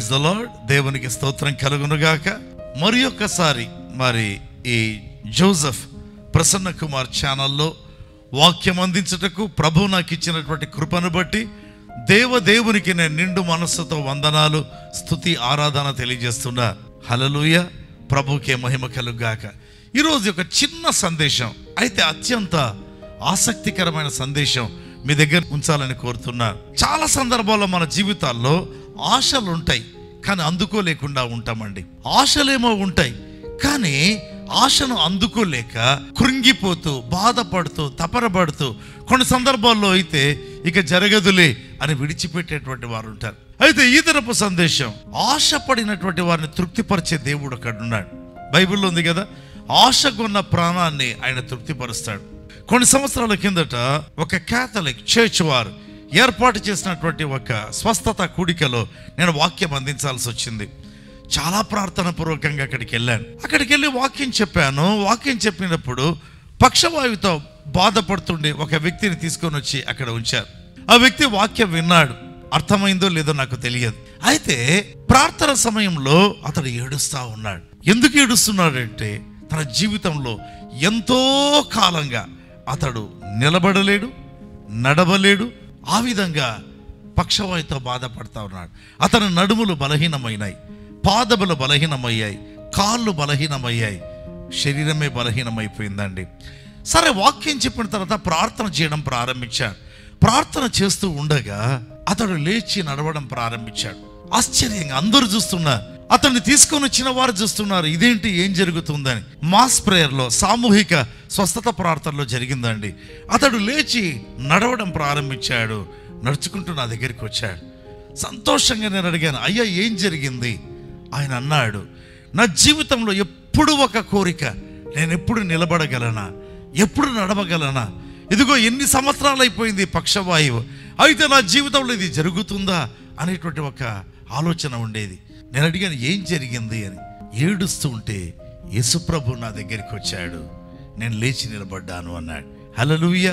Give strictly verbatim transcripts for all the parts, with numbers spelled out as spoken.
Praise the lord. దేవునికి స్తోత్రం కలుగునుగాక. మరి ఒక్కసారి మరి ఈ జోసెఫ్ ప్రసన్న కుమార్ ఛానల్లో వాక్యం అందించుటకు ప్రభు నాకు ఇచ్చినటువంటి కృపను బట్టి దేవదేవునికి నేను నిండు మనస్సుతో వందనాలు, స్తుతి, ఆరాధన తెలియజేస్తున్నా. హల్లెలూయా. ప్రభుకే మహిమ కలుగుగాక. ఈరోజు ఒక చిన్న సందేశం, అయితే అత్యంత ఆసక్తికరమైన సందేశం మీ దగ్గర ఉంచాలని కోరుతున్నాను. చాలా సందర్భాల్లో మన జీవితాల్లో ఆశలు ఉంటాయి, కానీ అందుకోలేకుండా ఉంటామండి. ఆశలేమో ఉంటాయి, కానీ ఆశను అందుకోలేక కృంగిపోతూ, బాధపడుతూ, తపరపడుతూ, కొన్ని సందర్భాల్లో అయితే ఇక జరగదులే అని విడిచిపెట్టేటువంటి వారు ఉంటారు. అయితే ఈ తరపు సందేశం, ఆశపడినటువంటి వారిని తృప్తిపరిచే దేవుడు అక్కడున్నాడు. బైబిల్లో ఉంది కదా, ఆశకున్న ప్రాణాన్ని ఆయన తృప్తిపరుస్తాడు. కొన్ని సంవత్సరాల కిందట ఒక క్యాథలిక్ చర్చ్ వారు ఏర్పాటు చేసినటువంటి ఒక స్వస్థత కూడికలో నేను వాక్యం అందించాల్సి వచ్చింది. చాలా ప్రార్థన పూర్వకంగా అక్కడికి వెళ్ళాను. అక్కడికి వెళ్ళి వాక్యం చెప్పాను. వాక్యం చెప్పినప్పుడు పక్షవాయువుతో బాధపడుతుండే ఒక వ్యక్తిని తీసుకొని వచ్చి అక్కడ ఉంచారు. ఆ వ్యక్తి వాక్యం విన్నాడు. అర్థమైందో లేదో నాకు తెలియదు. అయితే ప్రార్థన సమయంలో అతడు ఏడుస్తా ఉన్నాడు. ఎందుకు ఏడుస్తున్నాడంటే తన జీవితంలో ఎంతో కాలంగా అతడు నిలబడలేడు, నడవలేడు. ఆ విధంగా పక్షవాయుతో బాధపడతా ఉన్నాడు. అతని నడుములు బలహీనమైనాయి, పాదములు బలహీనమయ్యాయి, కాళ్ళు బలహీనమయ్యాయి, శరీరమే బలహీనమైపోయిందండి. సరే, వాక్యం చెప్పిన తర్వాత ప్రార్థన చేయడం ప్రారంభించాడు. ప్రార్థన చేస్తూ ఉండగా అతడు లేచి నడవడం ప్రారంభించాడు. ఆశ్చర్యంగా అందరూ చూస్తున్నారు, అతన్ని తీసుకొని వచ్చిన వారు చూస్తున్నారు, ఇదేంటి, ఏం జరుగుతుందని. మాస్ ప్రేయర్లో, సామూహిక స్వస్థత ప్రార్థనలో జరిగిందండి. అతడు లేచి నడవడం ప్రారంభించాడు. నడుచుకుంటూ నా దగ్గరికి వచ్చాడు. సంతోషంగా నేను అడిగాను, అయ్యా ఏం జరిగింది? ఆయన అన్నాడు, నా జీవితంలో ఎప్పుడు ఒక కోరిక, నేను ఎప్పుడు నిలబడగలనా, ఎప్పుడు నడవగలనా, ఇదిగో ఎన్ని సంవత్సరాలు అయిపోయింది పక్షవాయువు, అయితే నా జీవితంలో ఇది జరుగుతుందా అనేటువంటి ఒక ఆలోచన ఉండేది. నేను అడిగాను, ఏం జరిగింది అని. ఏడుస్తూ ఉంటే యేసుప్రభు నా దగ్గరికి వచ్చాడు, నేను లేచి నిలబడ్డాను అన్నాడు. హల్లెలూయా.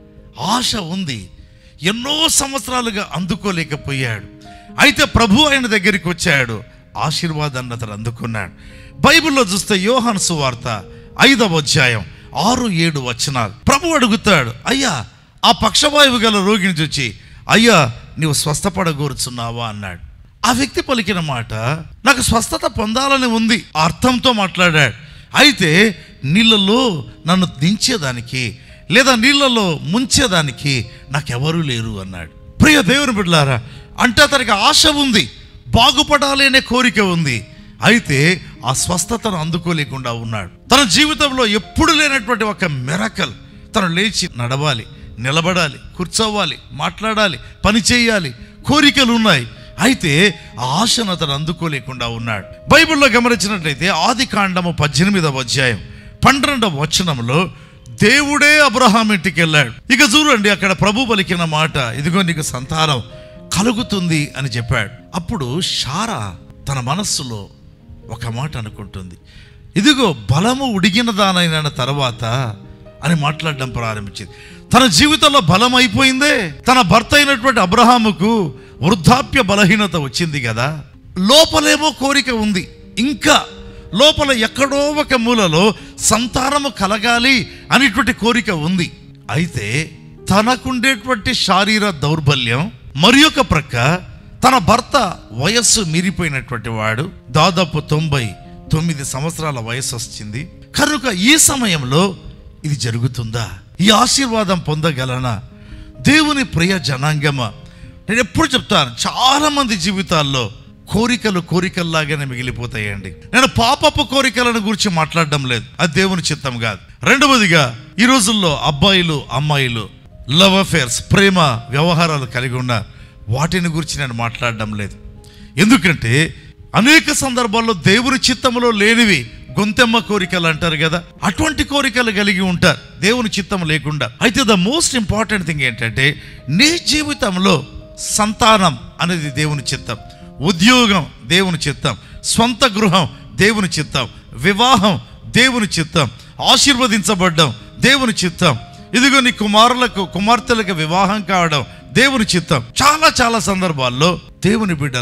ఆశ ఉంది, ఎన్నో సంవత్సరాలుగా అందుకోలేకపోయాడు. అయితే ప్రభు ఆయన దగ్గరికి వచ్చాడు, ఆశీర్వాదాన్ని అతను అందుకున్నాడు. బైబిల్లో చూస్తే యోహాను సువార్త ఐదవ అధ్యాయం ఆరు ఏడు వచనాలు. ప్రభు అడుగుతాడు, అయ్యా ఆ పక్షవాయువు గల రోగిని చూచి, అయ్యా నీవు స్వస్థపడగోరుచున్నావా అన్నాడు. ఆ వ్యక్తి పలికిన మాట, నాకు స్వస్థత పొందాలని ఉంది, అర్థంతో మాట్లాడాడు. అయితే నీళ్ళలో నన్ను దించేదానికి లేదా నీళ్ళలో ముంచేదానికి నాకెవరూ లేరు అన్నాడు. ప్రియ దేవుని బిడ్డలారా, అంటే అతనికి ఆశ ఉంది, బాగుపడాలి అనే కోరిక ఉంది. అయితే ఆ స్వస్థతను అందుకోలేకుండా ఉన్నాడు. తన జీవితంలో ఎప్పుడు లేనటువంటి ఒక మిరకల్, తను లేచి నడవాలి, నిలబడాలి, కూర్చోవాలి, మాట్లాడాలి, పని చేయాలి, కోరికలు ఉన్నాయి. అయితే ఆ ఆశను అతను అందుకోలేకుండా ఉన్నాడు. బైబిల్లో గమనించినట్లయితే ఆది కాండము పద్దెనిమిదవ అధ్యాయం పన్నెండవ వచనంలో దేవుడే అబ్రహాం ఇంటికి వెళ్ళాడు. ఇక చూడండి, అక్కడ ప్రభు పలికిన మాట, ఇదిగో నీకు సంతానం కలుగుతుంది అని చెప్పాడు. అప్పుడు శారా తన మనస్సులో ఒక మాట అనుకుంటుంది, ఇదిగో బలము ఉడిగిన దానైన తర్వాత అని మాట్లాడడం ప్రారంభించింది. తన జీవితంలో బలం అయిపోయిందే. తన భర్త అయినటువంటి అబ్రహాముకు వృద్ధాప్య బలహీనత వచ్చింది కదా, లోపలేమో కోరిక ఉంది, ఇంకా లోపల ఎక్కడో ఒక మూలలో సంతానము కలగాలి అనేటువంటి కోరిక ఉంది. అయితే తనకుండేటువంటి శారీర దౌర్బల్యం, మరి ఒక ప్రక్క తన భర్త వయస్సు మీరిపోయినటువంటి వాడు, దాదాపు తొంభై తొమ్మిది సంవత్సరాల వయస్సు వచ్చింది కనుక ఈ సమయంలో ఇది జరుగుతుందా, ఈ ఆశీర్వాదం పొందగలనా? దేవుని ప్రియ జనాంగమా, నేను ఎప్పుడు చెప్తాను, చాలా మంది జీవితాల్లో కోరికలు కోరికల్లాగానే మిగిలిపోతాయండి. నేను పాపపు కోరికలను గురించి మాట్లాడడం లేదు, అది దేవుని చిత్తం కాదు. రెండవదిగా, ఈ రోజుల్లో అబ్బాయిలు అమ్మాయిలు లవ్ అఫేర్స్, ప్రేమ వ్యవహారాలు కలిగి ఉన్నారు. వాటిని గురించి నేను మాట్లాడడం లేదు. ఎందుకంటే అనేక సందర్భాల్లో దేవుని చిత్తములో లేనివి గొంతెమ్మ కోరికలు అంటారు కదా, అటువంటి కోరికలు కలిగి ఉంటారు దేవుని చిత్తం లేకుండా. అయితే ద మోస్ట్ ఇంపార్టెంట్ థింగ్ ఏంటంటే, నీ జీవితంలో సంతానం అనేది దేవుని చిత్తం, ఉద్యోగం దేవుని చిత్తం, స్వంత గృహం దేవుని చిత్తం, వివాహం దేవుని చిత్తం, ఆశీర్వదించబడ్డం దేవుని చిత్తం, ఇదిగో నీ కుమారులకు కుమార్తెలకు వివాహం కావడం దేవుని చిత్తం. చాలా చాలా సందర్భాల్లో దేవుని బిడ్డలు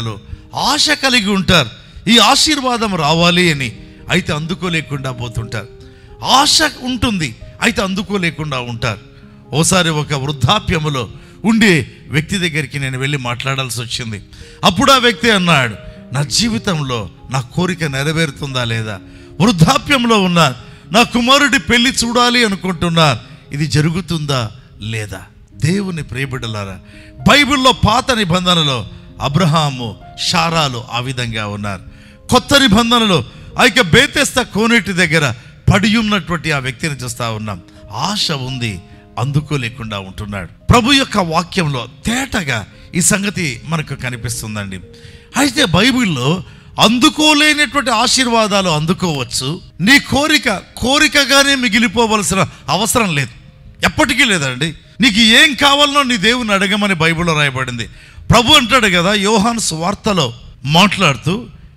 ఆశ కలిగి ఉంటారు, ఈ ఆశీర్వాదం రావాలి అని, అయితే అందుకోలేకుండా పోతుంటారు. ఆశ ఉంటుంది, అయితే అందుకోలేకుండా ఉంటారు. ఓసారి ఒక వృద్ధాప్యములో ఉండే వ్యక్తి దగ్గరికి నేను వెళ్ళి మాట్లాడాల్సి వచ్చింది. అప్పుడు ఆ వ్యక్తి అన్నాడు, నా జీవితంలో నా కోరిక నెరవేరుతుందా లేదా, వృద్ధాప్యంలో ఉన్నా నా కుమారుడి పెళ్లి చూడాలి అనుకుంటున్నారు, ఇది జరుగుతుందా లేదా? దేవుని ప్రియబిడ్డలారా, బైబిల్లో పాత నిబంధనలో అబ్రహాము, శారాలు ఆ విధంగా ఉన్నారు. కొత్త నిబంధనలో ఆ యొక్క బేతెస్తా కోనేటి దగ్గర పడి ఉన్నటువంటి ఆ వ్యక్తిని చూస్తూ ఉన్నాం. ఆశ ఉంది, అందుకోలేకుండా ఉంటున్నాడు. ప్రభు యొక్క వాక్యంలో తేటగా ఈ సంగతి మనకు కనిపిస్తుందండి. అయితే బైబిల్లో అందుకోలేనటువంటి ఆశీర్వాదాలు అందుకోవచ్చు. నీ కోరిక కోరికగానే మిగిలిపోవలసిన అవసరం లేదు, ఎప్పటికీ లేదండి. నీకు ఏం కావాలనో నీ దేవుని అడగమని బైబిల్లో రాయబడింది. ప్రభు అంటాడు కదా యోహాను సువార్తలో మాట్లాడుతూ,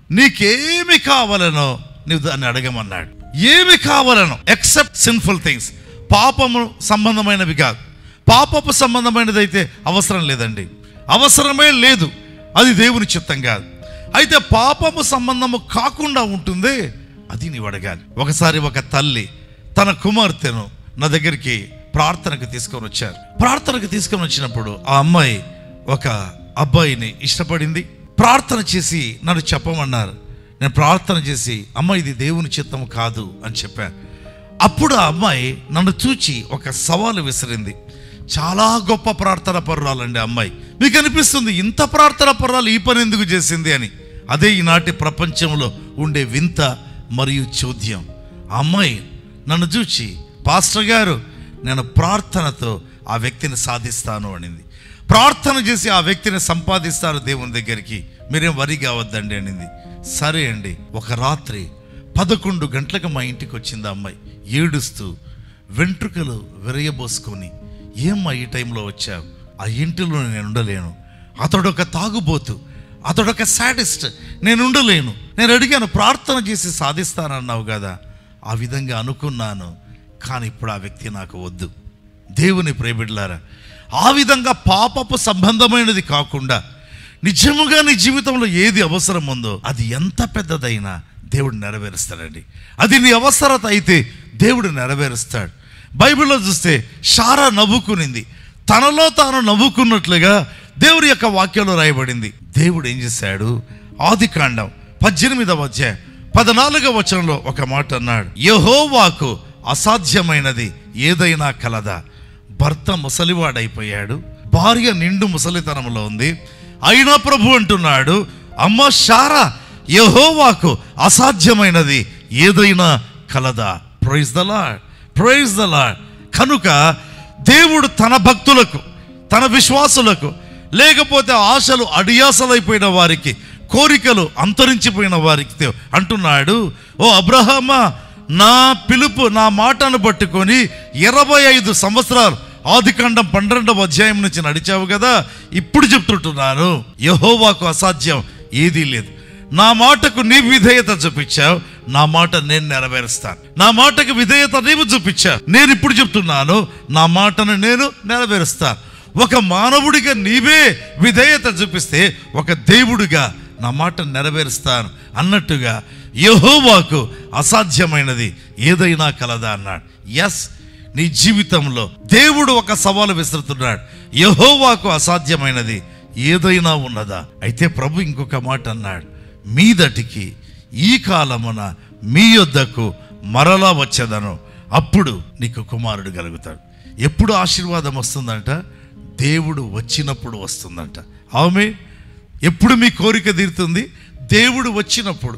నీకేమి కావాలనో నువ్వు దాన్ని అడగమన్నాడు. ఏమి కావాలనో ఎక్సెప్ట్ సిన్ఫుల్ థింగ్స్, పాపము సంబంధమైనవి కాదు. పాపపు సంబంధమైనది అయితే అవసరం లేదండి, అవసరమే లేదు, అది దేవుని చిత్తం కాదు. అయితే పాపము సంబంధము కాకుండా ఉంటుంది, అది నీవు అడగాలి. ఒకసారి ఒక తల్లి తన కుమార్తెను నా దగ్గరికి ప్రార్థనకు తీసుకొని వచ్చారు. ప్రార్థనకు తీసుకొని వచ్చినప్పుడు ఆ అమ్మాయి ఒక అబ్బాయిని ఇష్టపడింది. ప్రార్థన చేసి నన్ను చెప్పమన్నారు. నేను ప్రార్థన చేసి, అమ్మ ఇది దేవుని చిత్తము కాదు అని చెప్పాను. అప్పుడు ఆ అమ్మాయి నన్ను చూచి ఒక సవాలు విసిరింది. చాలా గొప్ప ప్రార్థన పరురాలండి అమ్మాయి. మీకు అనిపిస్తుంది ఇంత ప్రార్థన పరురాలు ఈ పని ఎందుకు చేసింది అని. అదే ఈనాటి ప్రపంచంలో ఉండే వింత మరియు చోద్యం. ఆ అమ్మాయి నన్ను చూచి, పాస్టర్ గారు నేను ప్రార్థనతో ఆ వ్యక్తిని సాధిస్తాను అనింది. ప్రార్థన చేసి ఆ వ్యక్తిని సంపాదిస్తారు దేవుని దగ్గరికి, మీరేం వరి కావద్దండి అనింది. సరే అండి. ఒక రాత్రి పదకొండు గంటలకు మా ఇంటికి వచ్చింది ఆ అమ్మాయి, ఏడుస్తూ వెంట్రుకలు విరయబోసుకొని, ఏమ్మా ఈ టైంలో వచ్చావు, ఆ ఇంటిలో నేను ఉండలేను, అతడొక తాగుబోతు, అతడొక సాడిస్ట్, నేను ఉండలేను, నేను అడిగాను ప్రార్థన చేసి సాధిస్తానన్నావు కదా, ఆ విధంగా అనుకున్నాను, కానీ ఇప్పుడు ఆ వ్యక్తి నాకు వద్దు. దేవుని ప్రియబిడ్డలారా, ఆ విధంగా పాపపు సంబంధమైనది కాకుండా నిజముగా నీ జీవితంలో ఏది అవసరం ఉందో అది ఎంత పెద్దదైనా దేవుడు నెరవేరుస్తాడండి. అది నీ అవసరత అయితే దేవుడు నెరవేరుస్తాడు. బైబిల్లో చూస్తే శారా నవ్వుకునింది, తనలో తాను నవ్వుకున్నట్లుగా దేవుడి యొక్క వాక్యంలో రాయబడింది. దేవుడు ఏం చేశాడు? ఆది కాండం పద్దెనిమిదవ అధ్యాయం పద్నాలుగవ వచనంలో ఒక మాట అన్నాడు, యెహోవాకు అసాధ్యమైనది ఏదైనా కలదా? భర్త ముసలివాడైపోయాడు, భార్య నిండు ముసలితనంలో ఉంది, అయినా ప్రభు అంటున్నాడు, అమ్మ శారా, యెహోవాకు అసాధ్యమైనది ఏదైనా కలదా? Praise the lord, praise the lord. కనుక దేవుడు తన భక్తులకు, తన విశ్వాసులకు, లేకపోతే ఆశలు అడియాసలైపోయిన వారికి, కోరికలు అంతరించిపోయిన వారికి అంటున్నాడు, ఓ అబ్రహామా, నా పిలుపు నా మాటను పట్టుకొని ఇరవై ఐదు సంవత్సరాలు ఆదికాండం పన్నెండవ అధ్యాయం నుంచి నడిచావు కదా, ఇప్పుడు చెప్తుంటున్నాను, యెహోవాకు అసాధ్యం ఏదీ లేదు. నా మాటకు నీ విధేయత చూపించావు, నా మాట నేను నెరవేరుస్తాను. నా మాటకు విధేయత నీవు చూపించావు, నేను ఇప్పుడు చెప్తున్నాను, నా మాటను నేను నెరవేరుస్తాను. ఒక మానవుడిగా నీవే విధేయత చూపిస్తే ఒక దేవుడిగా నా మాట నెరవేరుస్తాను అన్నట్టుగా యెహోవాకు అసాధ్యమైనది ఏదైనా కలదా అన్నాడు. ఎస్, నీ జీవితంలో దేవుడు ఒక సవాలు విసురుతున్నాడు, యెహోవాకు అసాధ్యమైనది ఏదైనా ఉన్నదా? అయితే ప్రభు ఇంకొక మాట అన్నాడు, మీదటికి ఈ కాలమున మీ యొద్దకు మరలా వచ్చేదను, అప్పుడు నీకు కుమారుడు కలుగుతాడు. ఎప్పుడు ఆశీర్వాదం వస్తుందంట? దేవుడు వచ్చినప్పుడు వస్తుందంట. ఆమె ఎప్పుడు మీ కోరిక తీరుతుంది? దేవుడు వచ్చినప్పుడు.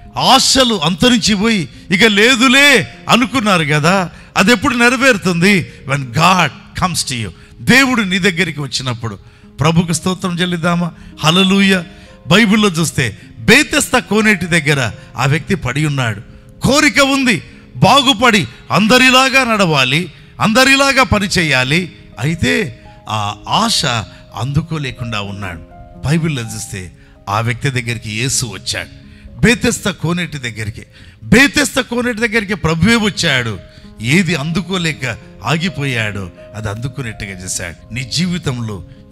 ఆశలు అంతరించిపోయి ఇక లేదులే అనుకున్నారు కదా, అది ఎప్పుడు నెరవేరుతుంది? When god comes to you. దేవుడు నీ దగ్గరికి వచ్చినప్పుడు. ప్రభుకు స్తోత్రం చెల్లిద్దామా? హల్లెలూయా. బైబిల్లో చూస్తే బేతెస్తా కోనేటి దగ్గర ఆ వ్యక్తి పడి ఉన్నాడు. కోరిక ఉంది, బాగుపడి అందరిలాగా నడవాలి, అందరిలాగా పని చేయాలి. అయితే ఆ ఆశ అందుకోలేకుండా ఉన్నాడు. బైబిల్లో చూస్తే ఆ వ్యక్తి దగ్గరికి యేసు వచ్చాడు. బేతెస్తా కోనేటి దగ్గరికి బేతెస్తా కోనేటి దగ్గరికి ప్రభువే వచ్చాడు. ఏది అందుకోలేక ఆగిపోయాడో అది అందుకునేట్టుగా చేశాడు. నీ జీవితంలో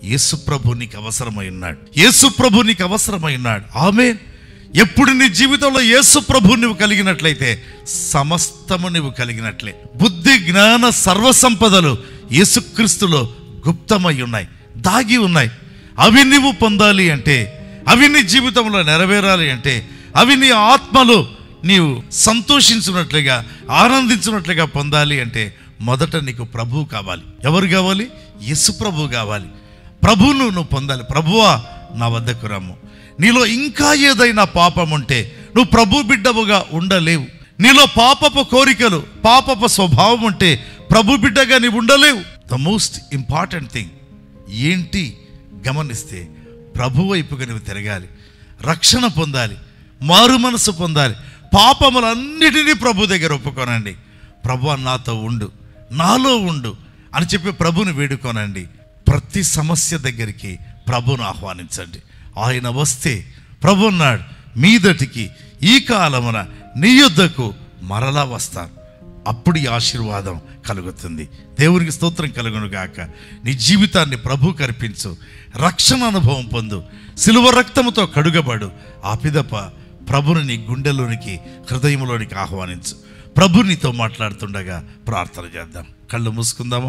యేసు ప్రభు నీకు అవసరమై ఉన్నాడు. యేసు ప్రభు నీకు అవసరమై ఉన్నాడు. ఆమేన్. ఎప్పుడు నీ జీవితంలో యేసు ప్రభు నువ్వు కలిగినట్లయితే సమస్తము నువ్వు కలిగినట్లే. బుద్ధి జ్ఞాన సర్వసంపదలు యేసుక్రీస్తులో గుప్తమై ఉన్నాయి, దాగి ఉన్నాయి. అవి నువ్వు పొందాలి అంటే, అవి నీ జీవితంలో నెరవేరాలి అంటే, అవి నీ ఆత్మలో నీవు సంతోషించినట్లుగా ఆనందించినట్లుగా పొందాలి అంటే మొదట నీకు ప్రభువు కావాలి. ఎవరు కావాలి? యేసు ప్రభు కావాలి. ప్రభువును నువ్వు పొందాలి. ప్రభువా నా వద్దకు రమ్ము. నీలో ఇంకా ఏదైనా పాపం ఉంటే నువ్వు ప్రభు బిడ్డవుగా ఉండలేవు. నీలో పాపపు కోరికలు, పాపపు స్వభావం ఉంటే ప్రభు బిడ్డగా నీవు ఉండలేవు. ద మోస్ట్ ఇంపార్టెంట్ థింగ్ ఏంటి గమనిస్తే, ప్రభు వైపుగా నువ్వు తిరగాలి, రక్షణ పొందాలి, మారు మనసు పొందాలి. పాపములన్నిటినీ ప్రభు దగ్గర ఒప్పుకోనండి. ప్రభు నాతో ఉండు, నాలో ఉండు అని చెప్పి ప్రభుని వేడుకోనండి. ప్రతి సమస్య దగ్గరికి ప్రభును ఆహ్వానించండి. ఆయన వస్తే ప్రభు అన్నాడు, మీదటికి ఈ కాలమున నీ యొద్దకు మరలా వస్తాను. అప్పుడు ఈ ఆశీర్వాదం కలుగుతుంది. దేవునికి స్తోత్రం కలుగును గాక. నీ జీవితాన్ని ప్రభువుకు అర్పించు, రక్షణ అనుభవం పొందు, సిలువ రక్తముతో కడుగబడు. ఆ పిదప ప్రభుని నీ గుండెలోనికి, హృదయంలోనికి ఆహ్వానించు. ప్రభు నీతో మాట్లాడుతుండగా ప్రార్థన చేద్దాం. కళ్ళు మూసుకుందాము.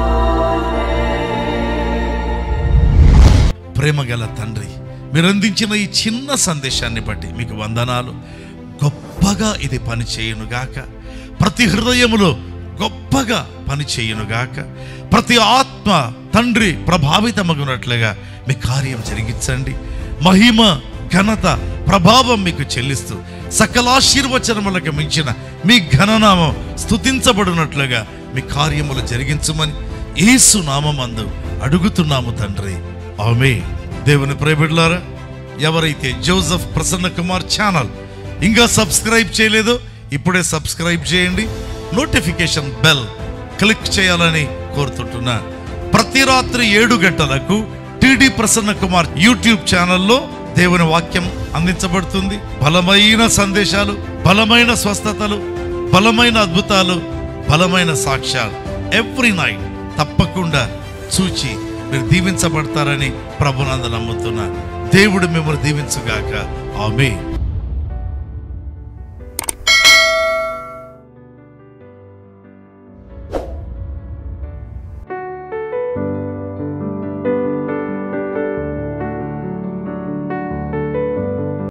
ప్రేమగల తండ్రి, మీరు అందించిన ఈ చిన్న సందేశాన్ని బట్టి మీకు వందనాలు. గొప్పగా ఇది పని చేయునుగాక. ప్రతి హృదయములో గొప్పగా పని చేయునుగాక. ప్రతి ఆత్మ తండ్రి ప్రభావితమగునట్లుగా మీ కార్యం జరిగించండి. మహిమ, ఘనత, ప్రభావం మీకు చెల్లిస్తూ సకలాశీర్వచనములకు మించిన మీ ఘననామం స్తుతించబడినట్లుగా మీ కార్యములు జరిగించమని యేసు నామమందు అడుగుతున్నాము తండ్రి. ఆమేన్. దేవుని ప్రియబిడ్డలారా, ఎవరైతే జోసెఫ్ ప్రసన్న కుమార్ ఛానల్ ఇంకా సబ్స్క్రైబ్ చేయలేదో ఇప్పుడే సబ్స్క్రైబ్ చేయండి. నోటిఫికేషన్ బెల్ క్లిక్ చేయాలని కోరుతుంటున్నా. ప్రతి రాత్రి ఏడు గంటలకు టీడీ ప్రసన్న కుమార్ యూట్యూబ్ ఛానల్లో దేవుని వాక్యం అందించబడుతుంది. బలమైన సందేశాలు, బలమైన స్వస్థతలు, బలమైన అద్భుతాలు, బలమైన సాక్ష్యాలు ఎవ్రీ నైట్ తప్పకుండా చూచి మీరు దీవించబడతారని ప్రభునందు నమ్ముతున్నా. దేవుడు మిమ్మల్ని దీవించుగాక. ఆమేన్.